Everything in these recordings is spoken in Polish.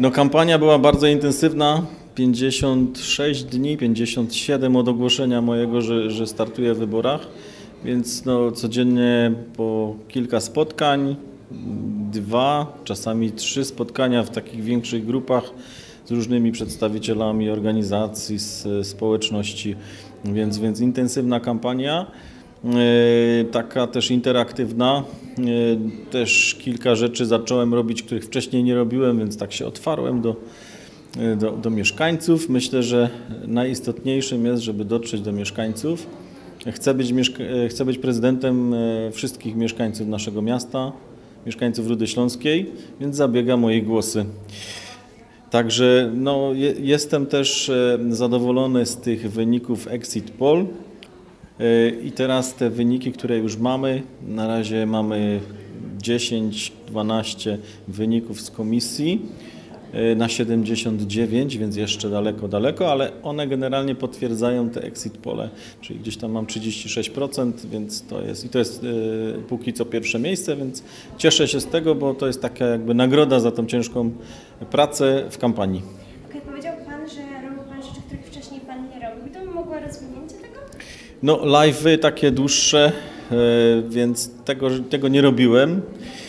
No, kampania była bardzo intensywna, 56 dni, 57 od ogłoszenia mojego, że startuję w wyborach, więc no, codziennie po kilka spotkań, 2, czasami 3 spotkania w takich większych grupach z różnymi przedstawicielami organizacji, z społeczności, więc intensywna kampania. Taka też interaktywna, też kilka rzeczy zacząłem robić, których wcześniej nie robiłem, więc tak się otwarłem do mieszkańców. Myślę, że najistotniejszym jest, żeby dotrzeć do mieszkańców. Chcę być prezydentem wszystkich mieszkańców naszego miasta, mieszkańców Rudy Śląskiej, więc zabiegam o ich głosy. Także no, jestem też zadowolony z tych wyników Exit Poll. I teraz te wyniki, które już mamy, na razie mamy 10-12 wyników z komisji na 79, więc jeszcze daleko, ale one generalnie potwierdzają te exit pole, czyli gdzieś tam mam 36%, więc to jest póki co pierwsze miejsce, więc cieszę się z tego, bo to jest taka jakby nagroda za tą ciężką pracę w kampanii. Okej, powiedział Pan, że robił Pan rzeczy, których wcześniej Pan nie robił. To by mogło rozwinięcie tego? No, live'y takie dłuższe, więc tego nie robiłem.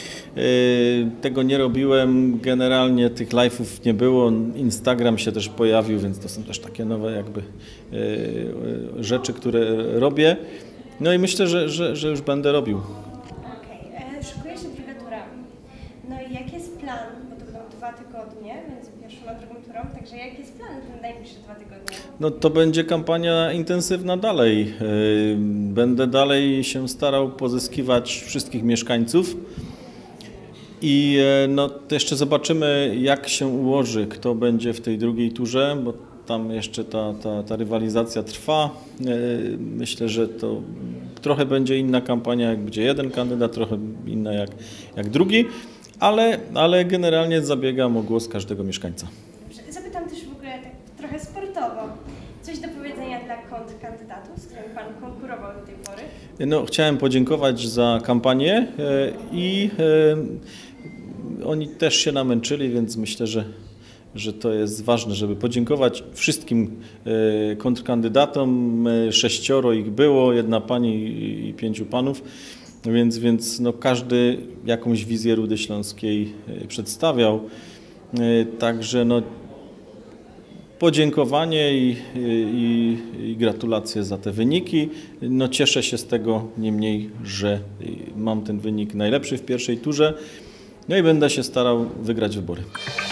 Generalnie tych live'ów nie było. Instagram się też pojawił, więc to są też takie nowe jakby rzeczy, które robię. No i myślę, że już będę robił. Okej, szykuje się druga tura. No i jaki jest plan? Bo to będą 2 tygodnie między pierwszą a drugą turą, także jaki jest plan na najbliższe 2 tygodnie? No to będzie kampania intensywna dalej. Będę dalej się starał pozyskiwać wszystkich mieszkańców. I no, to jeszcze zobaczymy, jak się ułoży, kto będzie w tej drugiej turze, bo tam jeszcze ta rywalizacja trwa. Myślę, że to trochę będzie inna kampania, jak będzie jeden kandydat, trochę inna jak drugi, ale generalnie zabiegam o głos każdego mieszkańca. Zapytam też w ogóle tak trochę sportowo. Coś do powiedzenia dla kontrkandydatów, z którymi Pan konkurował do tej pory? No, chciałem podziękować za kampanię i oni też się namęczyli, więc myślę, że to jest ważne, żeby podziękować wszystkim kontrkandydatom. 6 ich było, 1 pani i 5 panów, więc no, każdy jakąś wizję Rudy Śląskiej przedstawiał. Także no, podziękowanie i gratulacje za te wyniki. No, cieszę się z tego niemniej, że mam ten wynik najlepszy w pierwszej turze. No i będę się starał wygrać wybory.